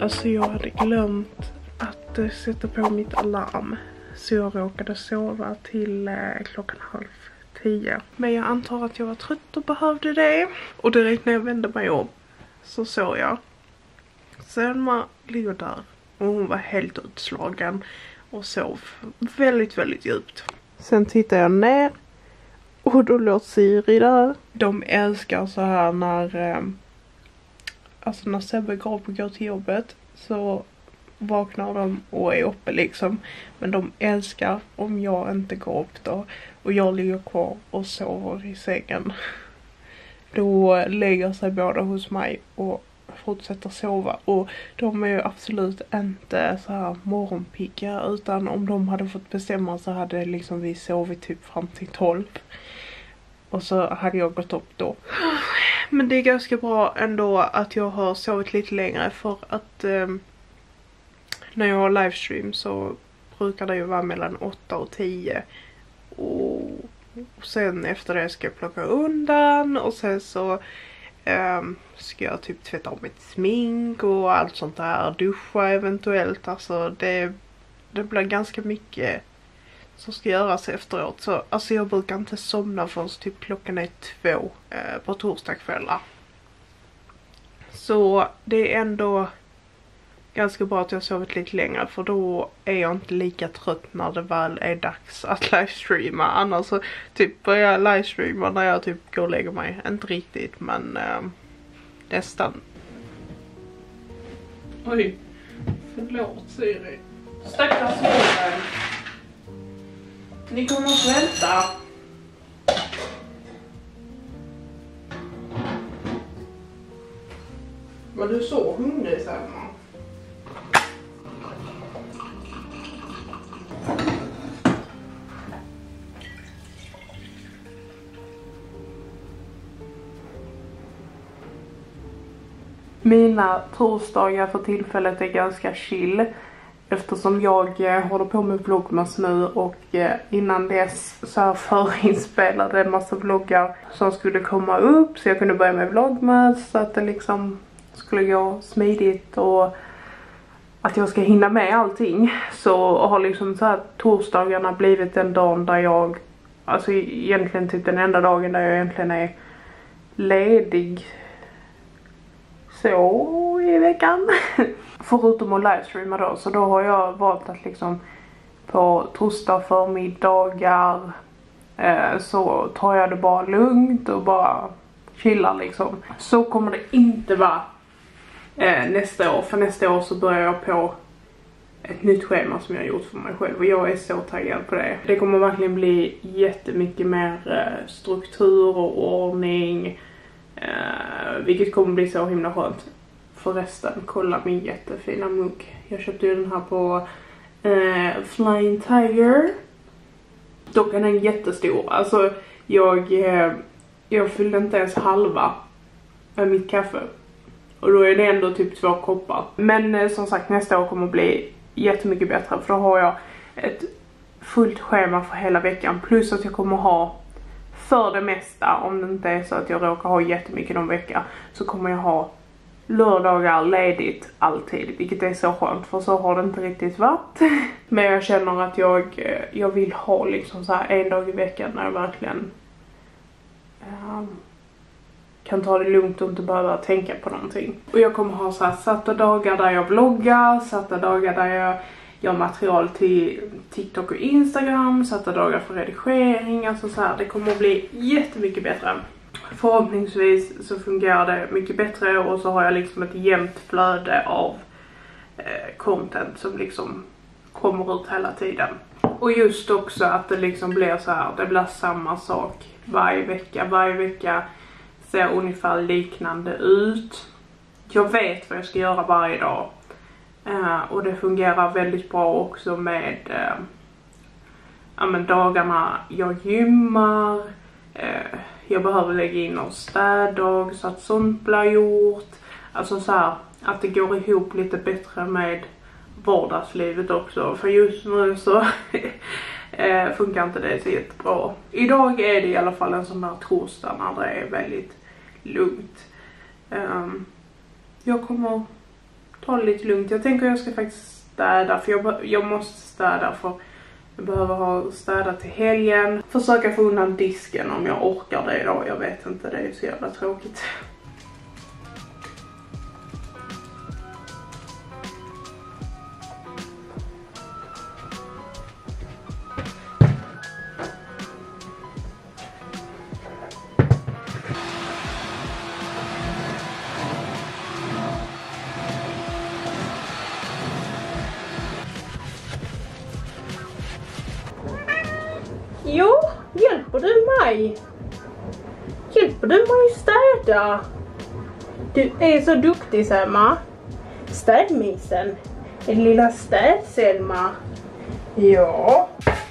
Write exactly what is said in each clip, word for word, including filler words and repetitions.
Alltså jag hade glömt att uh, sätta på mitt alarm. Så jag råkade sova till uh, klockan halv tio. Men jag antar att jag var trött och behövde det. Och direkt när jag vände mig om så såg jag Selma ligger där. Och hon var helt utslagen och sov väldigt, väldigt djupt. Sen tittar jag ner och då låg Siri där. De älskar så här när eh, alltså när Sebbe går upp och går till jobbet så vaknar de och är uppe liksom. Men de älskar om jag inte går upp då och jag ligger kvar och sover i sängen. Då lägger sig båda hos mig och fortsätter sova. Och de är ju absolut inte så här morgonpigga, utan om de hade fått bestämma så hade liksom vi sovit typ fram till tolv. Och så hade jag gått upp då. Men det är ganska bra ändå att jag har sovit lite längre, för att eh, när jag har livestream så brukar det ju vara mellan åtta och tio. Och, och sen efter det ska jag plocka undan och sen så Um, ska jag typ tvätta om mitt smink och allt sånt där, duscha eventuellt, alltså det, det blir ganska mycket som ska göras efteråt. Så alltså jag brukar inte somna förrän typ klockan är två uh, på torsdagskvällar. Så det är ändå ganska bra att jag har sovit lite längre, för då är jag inte lika trött när det väl är dags att livestreama. Annars så typ börjar jag livestreama när jag typ går och lägger mig. Inte riktigt, men äh, nästan. Oj, förlåt Siri. Stackars Siri. Ni kommer att vänta. Var du så hungrig, Selma? Mina torsdagar för tillfället är ganska chill, eftersom jag eh, håller på med vlogmas nu och eh, innan dess så här förinspelade en massa vloggar som skulle komma upp, så jag kunde börja med vlogmas så att det liksom skulle gå smidigt och att jag ska hinna med allting. Så har liksom så här torsdagarna blivit den dagen där jag, alltså egentligen typ den enda dagen där jag egentligen är ledig så i veckan. Förutom att livestreama då, så då har jag valt att liksom på torsdag förmiddagar eh, så tar jag det bara lugnt och bara chillar liksom. Så kommer det inte vara eh, nästa år, för nästa år så börjar jag på ett nytt schema som jag har gjort för mig själv och jag är så taggad på det. Det kommer verkligen bli jättemycket mer eh, struktur och ordning. Uh, vilket kommer bli så himla skönt. Förresten, kolla min jättefina mugg. Jag köpte ju den här på uh, Flying Tiger. Dock är den jättestor. Alltså jag, uh, jag fyllde inte ens halva med mitt kaffe. Och då är det ändå typ två koppar. Men uh, som sagt, nästa år kommer bli jättemycket bättre. För då har jag ett fullt schema för hela veckan. Plus att jag kommer ha, för det mesta, om det inte är så att jag råkar ha jättemycket någon vecka, så kommer jag ha lördagar ledigt alltid, vilket är så skönt, för så har det inte riktigt varit. Men jag känner att jag, jag vill ha liksom så här en dag i veckan när jag verkligen um, kan ta det lugnt och inte behöva tänka på någonting. Och jag kommer ha så här satta dagar där jag vloggar, satta dagar där jag gör material till TikTok och Instagram, satta dagar för redigering, alltså så här, det kommer att bli jättemycket bättre. Förhoppningsvis så fungerar det mycket bättre och så har jag liksom ett jämnt flöde av eh, content som liksom kommer ut hela tiden. Och just också att det liksom blir så här, det blir samma sak varje vecka. Varje vecka ser ungefär liknande ut. Jag vet vad jag ska göra varje dag. Uh, och det fungerar väldigt bra också med uh, ja, men dagarna jag gymmar. Uh, jag behöver lägga in någon städdag så att sånt blir gjort. Alltså så här, att det går ihop lite bättre med vardagslivet också. För just nu så uh, funkar inte det så jättebra. Idag är det i alla fall en sån där torsdag när det är väldigt lugnt. Um, jag kommer ta det lite lugnt. Jag tänker att jag ska faktiskt städa, för jag, jag måste städa för jag behöver ha städat till helgen. Försöka få undan disken om jag orkar det idag. Jag vet inte, det är så jävla tråkigt. Jo, hjälper du mig? Hjälper du mig städa? Du är så duktig, Selma. Städmisen. En lilla städ-Selma. Ja.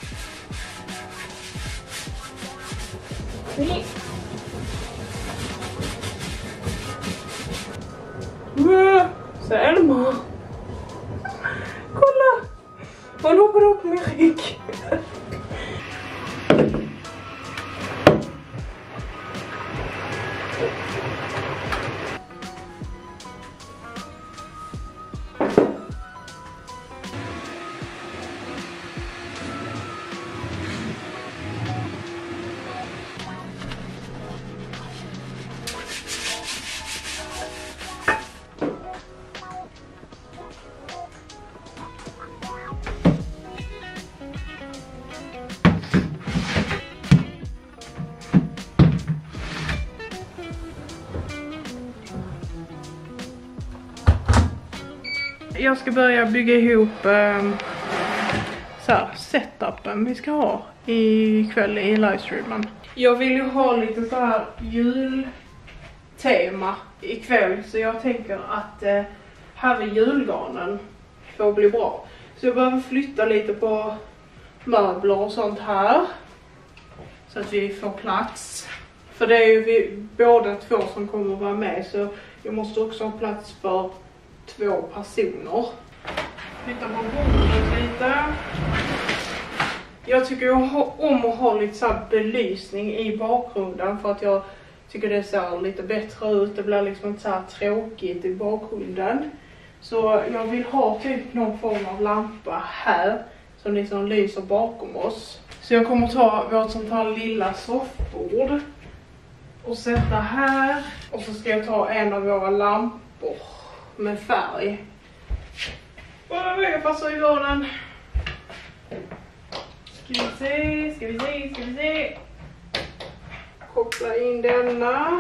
Nej. Mm, Selma. Kolla. Hon hoppar upp min rygg. Jag ska börja bygga ihop eh, så här, setupen vi ska ha ikväll i livestreamen. Jag vill ju ha lite så här jultema ikväll, så jag tänker att eh, här vid julgarnen får bli bra. Så jag behöver flytta lite på möbler och sånt här så att vi får plats. För det är ju vi båda två som kommer att vara med, så jag måste också ha plats för två personer. Flytta på bordet lite. Jag tycker om att ha lite så här belysning i bakgrunden, för att jag tycker det ser lite bättre ut. Det blir liksom inte så här tråkigt i bakgrunden. Så jag vill ha typ någon form av lampa här som liksom lyser bakom oss. Så jag kommer ta vårt sånt här lilla soffbord och sätta här. Och så ska jag ta en av våra lampor med färg. Åh, jag passar i garnen. Ska vi se, ska vi se, ska vi se. Koppla in denna.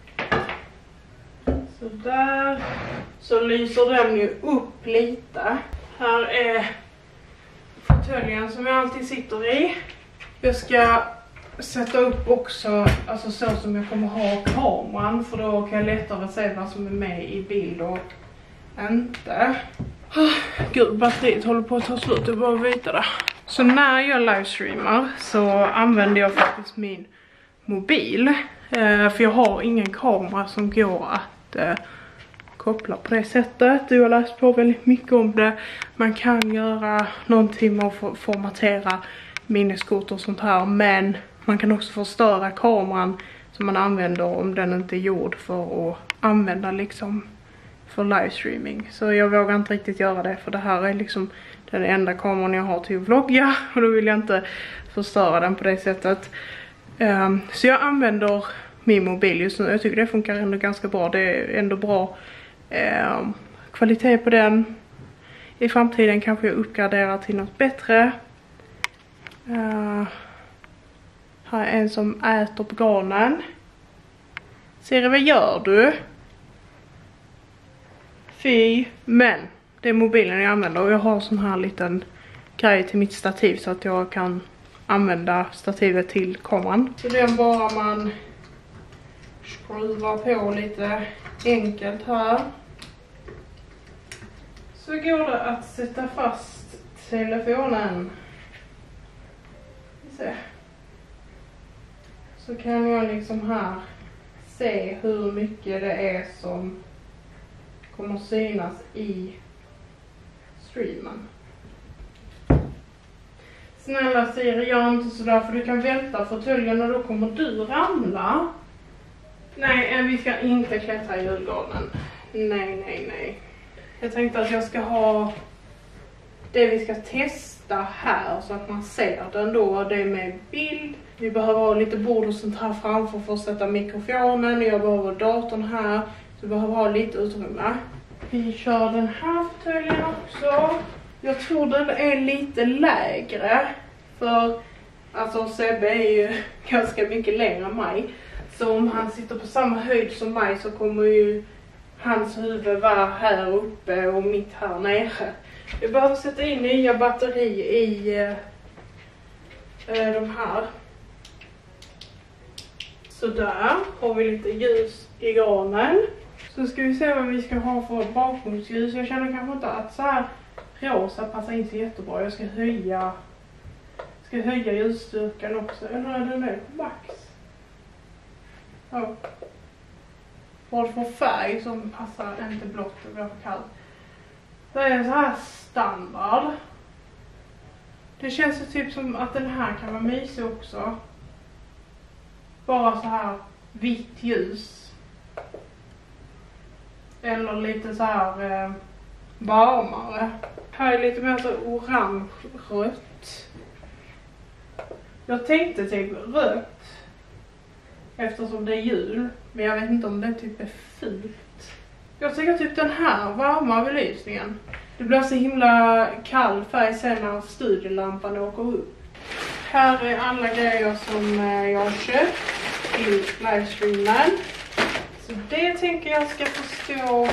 Så där. Så lyser den ju upp lite. Här är fåtöljen som jag alltid sitter i. Jag ska sätta upp också, alltså så som jag kommer ha kameran, för då kan jag lättare se vad som är med i bild och inte. Gud, batteriet håller på att ta slut, jag bara vita det. Så när jag livestreamar så använder jag faktiskt min mobil. Eh, för jag har ingen kamera som går att eh, koppla på det sättet. Du har läst på väldigt mycket om det. Man kan göra någonting med att formatera minneskort och sånt här. Men man kan också förstöra kameran som man använder om den inte är gjord för att använda liksom för livestreaming. Så jag vågar inte riktigt göra det, för det här är liksom den enda kameran jag har till att vlogga. Och då vill jag inte förstöra den på det sättet. Um, så jag använder min mobil just nu. Jag tycker det funkar ändå ganska bra. Det är ändå bra um, kvalitet på den. I framtiden kanske jag uppgraderar till något bättre. Uh, här är en som äter på granen. Siri, vad gör du? Fy. Men det är mobilen jag använder, och jag har sån här liten grej till mitt stativ så att jag kan använda stativet till kameran. Så den bara man skruvar på lite enkelt här. Så går det att sätta fast telefonen. Se. Så kan jag liksom här se hur mycket det är som kommer synas i streamen. Snälla Siri, gör inte sådär, för du kan välta fåtöljen och då kommer du ramla. Nej, vi ska inte klättra i julgarden. Nej, nej, nej. Jag tänkte att jag ska ha det vi ska testa här så att man ser den då. Det är med bild. Vi behöver ha lite bord och sånt här framför för att sätta mikrofonen. Jag behöver datorn här. Så vi behöver ha lite utrymme. Vi kör den här fåtöljen också. Jag tror den är lite lägre. För alltså Sebbe är ju ganska mycket längre än mig. Så om han sitter på samma höjd som mig så kommer ju hans huvud vara här uppe och mitt här nere. Vi behöver sätta in nya batteri i eh, de här. Så där har vi lite ljus i granen. Så ska vi se vad vi ska ha för bakgrundsljus. Jag känner kanske inte att så här rosa passar in så jättebra. Jag ska höja, ska höja ljusstyrkan också. Eller är den där på max? Ja. Vad för färg som passar inte blått och blir för kallt. Det är så här standard. Det känns så typ som att den här kan vara mysig också. Bara så här vitt ljus. Eller lite så här eh, varmare. Här är lite mer så orange rött. Jag tänkte typ rött. Eftersom det är jul. Men jag vet inte om det typ är fult. Jag tycker typ den här varma belysningen. Det blir så himla kall färg sen när studielampan åker upp. Här är alla grejer som jag har köpt till livestreamen. Så det tänker jag ska få stå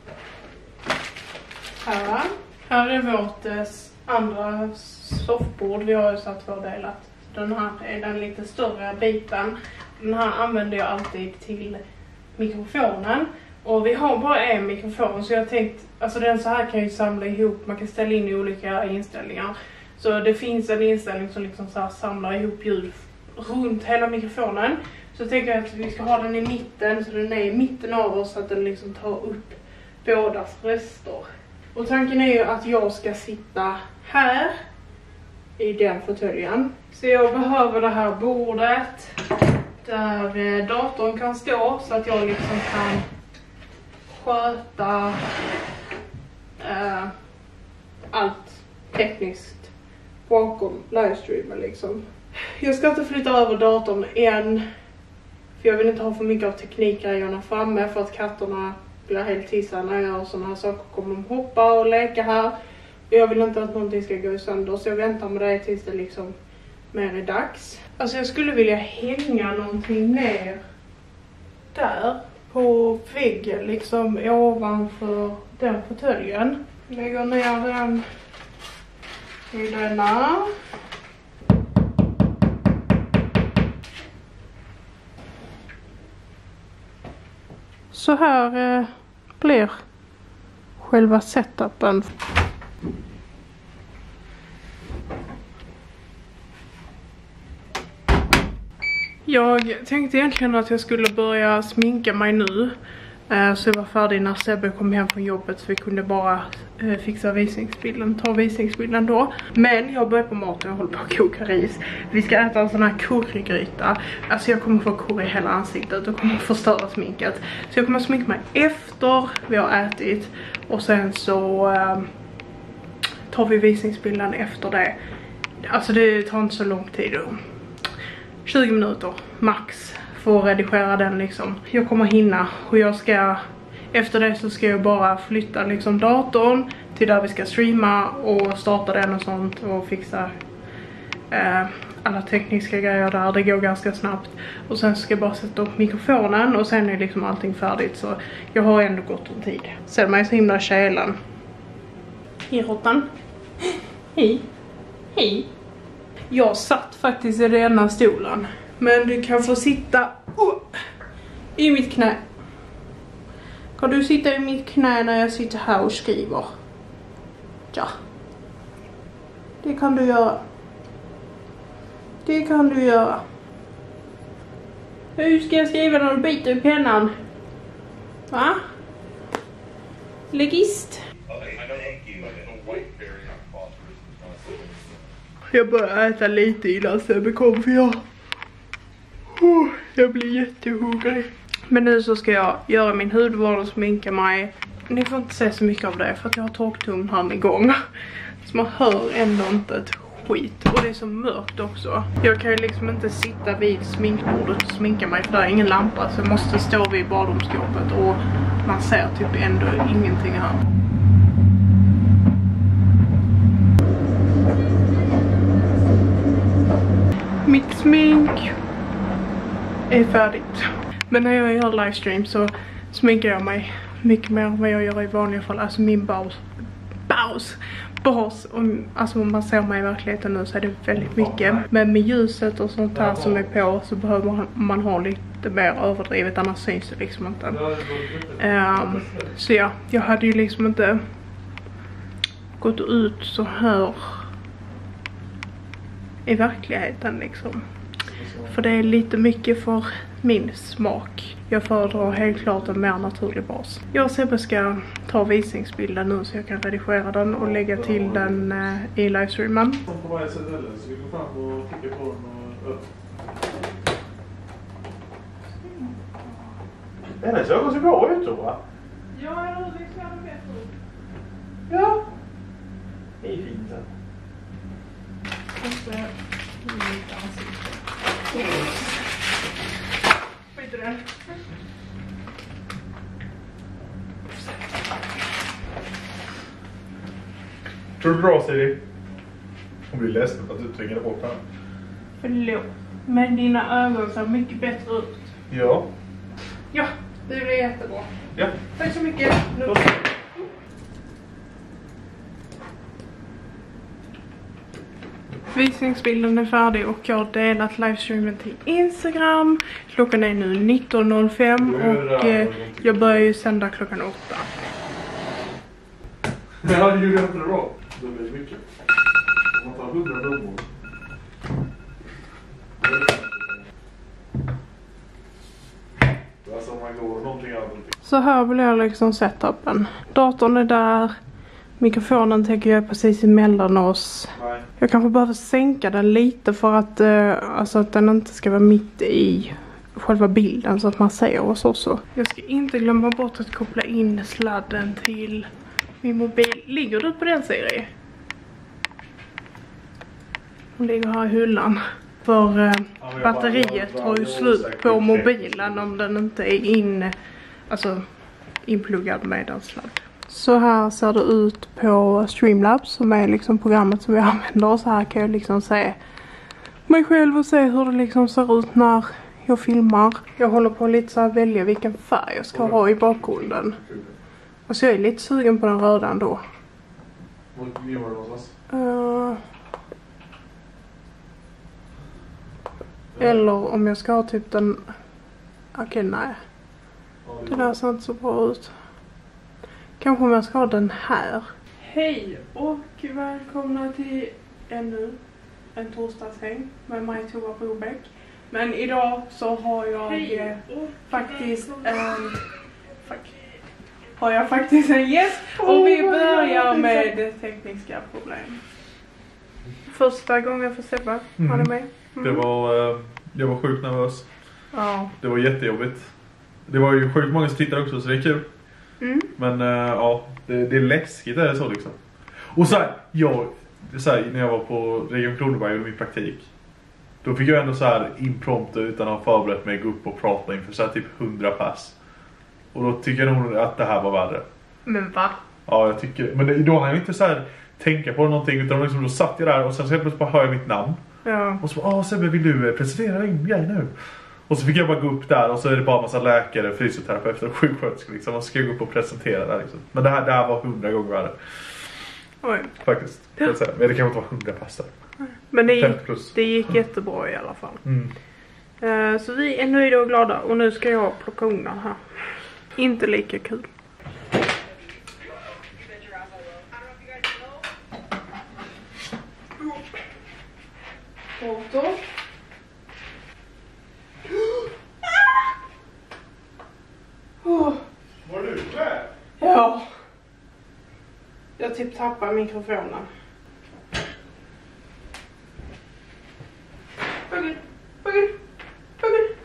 här. Här är vårt andra soffbord. Vi har ju satt tvådelat. Den här är den lite större biten. Den här använder jag alltid till mikrofonen. Och vi har bara en mikrofon så jag tänkte, alltså den så här kan ju samla ihop, man kan ställa in i olika inställningar. Så det finns en inställning som liksom så här samlar ihop ljud runt hela mikrofonen. Så jag tänker att vi ska ha den i mitten så den är i mitten av oss så att den liksom tar upp bådas röster. Och tanken är ju att jag ska sitta här i den fåtöljen. Så jag behöver det här bordet där datorn kan stå så att jag liksom kan sköta äh, allt tekniskt bakom livestreamen liksom. Jag ska inte flytta över datorn än. För jag vill inte ha för mycket av teknikgrejerna framme för att katterna blir helt tissar när jag gör sådana här saker. Kommer de hoppa och leka här. Jag vill inte att någonting ska gå sönder så jag väntar med det tills det liksom mer är dags. Alltså jag skulle vilja hänga någonting ner där på väggen liksom ovanför den fåtöljen. Lägger ner den i denna. Så här eh, blir själva setupen. Jag tänkte egentligen att jag skulle börja sminka mig nu. Eh, så jag var färdig när Sebbe kom hem från jobbet så vi kunde bara eh, fixa visningsbilden, ta visningsbilden då. Men jag börjar på mat och jag håller på att koka ris. Vi ska äta en sån här currygryta. Alltså jag kommer få curry i hela ansiktet och kommer förstöra sminket. Så jag kommer sminka mig efter vi har ätit. Och sen så eh, tar vi visningsbilden efter det. Alltså det tar inte så lång tid då. tjugo minuter max för att redigera den liksom. Jag kommer hinna och jag ska efter det så ska jag bara flytta liksom datorn till där vi ska streama och starta den och sånt och fixa eh, alla tekniska grejer där. Det går ganska snabbt och sen ska jag bara sätta upp mikrofonen och sen är liksom allting färdigt så jag har ändå gott om tid. Ser mig så himla kälan. Hej råttan. Hej. Hej. Jag satt faktiskt i den ena stolen. Men du kan få sitta oh, i mitt knä. Kan du sitta i mitt knä när jag sitter här och skriver? Ja. Det kan du göra. Det kan du göra. Hur ska jag skriva när du biter i pennan? Va? Legist. Jag börjar äta lite innan Sebbe kom för jag, oh, jag blir jättehungrig. Men nu så ska jag göra min hudvård och sminka mig. ni får inte se så mycket av det för att jag har torktumlaren igång. Så man hör ändå inte ett skit. Och det är så mörkt också. Jag kan ju liksom inte sitta vid sminkbordet och sminka mig för det är ingen lampa. Så jag måste stå vid badrumsskåpet och man ser typ ändå ingenting här. Mitt smink är färdigt. Men när jag gör livestream så sminkar jag mig mycket mer än vad jag gör i vanliga fall. Alltså min bas. Bas. Bas. Om, alltså om man ser mig i verkligheten nu så är det väldigt mycket. Men med ljuset och sånt här som är på så behöver man, man ha lite mer överdrivet. Annars syns det liksom inte. Um, så ja, jag hade ju liksom inte gått ut så här i verkligheten liksom. För det är lite mycket för min smak. Jag föredrar helt klart en mer naturlig bas. Jag och Sebbe ska ta visningsbilden nu så jag kan redigera den och lägga till den eh, i livestreamen. På varje ställe så vi går fram och trycker på den och upp. Den såg så bra ut tror jag. Ja, jag har liksom bättre ut. Ja. Det är fint sen. Inte mitt ansikte. Skit i den. Tror du bra Siri? Hon blir ledsen för att du tvingade bort den. Förlåt. Men dina ögon ser mycket bättre ut. Ja. Ja, det blir jättebra. Ja. Tack så mycket. Nu. Visningsbilden är färdig och jag har delat livestreamen till Instagram. Klockan är nu nitton noll fem och eh, jag börjar ju sända klockan åtta. Ja, det gjorde jag inte bra. Det blir mycket. Om man tar hundra blommor. Alltså om man går någonting annat. Så här blir liksom setupen. Datorn är där. Mikrofonen tänker jag är precis emellan oss. Nej. Jag kanske behöver sänka den lite för att, eh, alltså att den inte ska vara mitt i själva bilden så att man ser oss också. Jag ska inte glömma bort att koppla in sladden till min mobil. Ligger du på den, Siri? Hon ligger här i hyllan. För eh, Ja, batteriet bara, tar ju slut på mobilen om den inte är in, alltså inpluggad med en sladd. Så här ser det ut på Streamlabs som är liksom programmet som vi använder. Så här kan jag liksom se mig själv och se hur det liksom ser ut när jag filmar. Jag håller på lite så här välja vilken färg jag ska ha i bakgrunden. Och så jag är lite sugen på den röda ändå. Var var det någonstans? Uh, eller om jag ska ha typ den... Okej, okay, nej. Det där ser inte så bra ut. Kanske om jag ska ha den här. Hej och välkomna till ännu en torsdagshäng med mig, Tova Brobeck. Men idag så har jag eh, faktiskt en... Fuck. Har jag faktiskt en gäst och vi börjar med tekniska problem. Första gången för Sebbe, mm. Har du med? Mm. Det var, eh, jag var sjukt nervös. Ja. Det var jättejobbigt. Det var ju sjukt många som tittade också så det är kul. Mm. Men uh, ja, det, det är läskigt är det så liksom. Och så här, jag, så här, när jag var på Region Kronoberg och min praktik. Då fick jag ändå så här impromptu utan att ha förberett mig gå upp och prata inför så här typ hundra pass. Och då tycker jag nog att det här var värre. Men va? Ja, jag tycker. Men det, då har jag inte så här tänka på någonting utan liksom, då satt jag där och sen så helt plötsligt bara hör jag mitt namn. Ja. Och så bara, ah Sebbe, vill du presentera din grej nu? Och så fick jag bara gå upp där och så är det bara en massa läkare, fysioterapeuter och sjuksköterskor liksom. Och så ska jag gå upp och presentera där liksom. Men det här, det här var hundra gånger värre. Oj. Faktiskt. Ja. Men det kanske inte var hundra passar. Men det gick, det gick jättebra i alla fall. Mm. Uh, så vi är nöjda och glada. Och nu ska jag plocka undan här. Inte lika kul. Foto. Oh. Var du klar? Ja. Jag typ tappar mikrofonen. Bugger, bugger, bugger.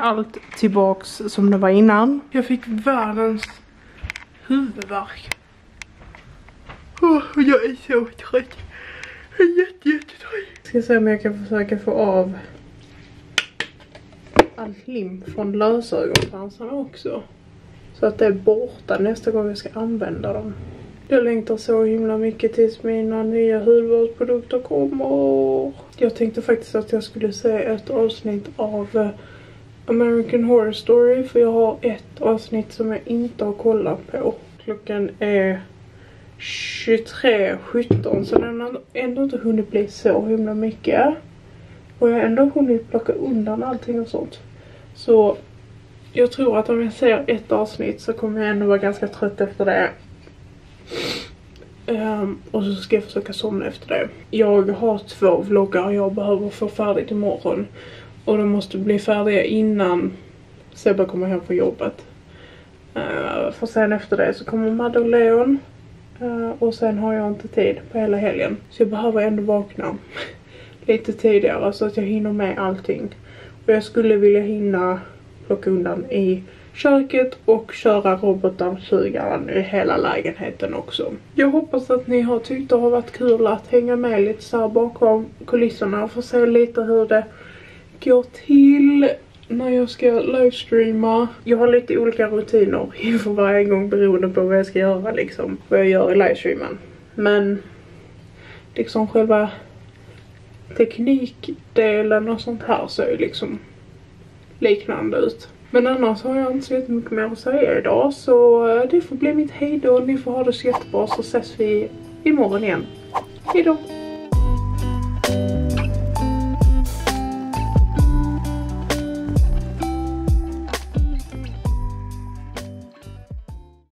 allt tillbaks som det var innan. Jag fick världens huvudvärk. Oh, jag är så trött. Jag är jätte, jättetrött. Ska se om jag kan försöka få av allt lim från lösögonfransarna också. Så att det är borta nästa gång jag ska använda dem. Jag längtar så himla mycket tills mina nya hudvårdsprodukter kommer. Jag tänkte faktiskt att jag skulle se ett avsnitt av American Horror Story. För jag har ett avsnitt som jag inte har kollat på. Klockan är tjugotre sjutton, så den har ändå inte hunnit bli så himla mycket. Och jag har ändå hunnit plocka undan allting och sånt. Så jag tror att om jag ser ett avsnitt så kommer jag ändå vara ganska trött efter det. Um, och så ska jag försöka somna efter det. Jag har två vloggar jag behöver få färdigt imorgon. Och de måste bli färdiga innan Sebbe kommer hem från jobbet. Uh, för sen efter det så kommer Madde och Leon. Uh, och sen har jag inte tid på hela helgen. Så jag behöver ändå vakna lite tidigare så att jag hinner med allting. Och jag skulle vilja hinna plocka undan i köket och köra robotdammsugaren i hela lägenheten också. Jag hoppas att ni har tyckt det har varit kul att hänga med lite så här bakom kulisserna och få se lite hur det går till när jag ska livestreama. Jag har lite olika rutiner inför varje gång beroende på vad jag ska göra liksom. Vad jag gör i livestreamen. Men liksom själva teknikdelen och sånt här så är liksom liknande ut. Men annars har jag inte så mycket mer att säga idag. Så det får bli mitt hejdå. Ni får ha det så jättebra, så ses vi imorgon igen. Hejdå!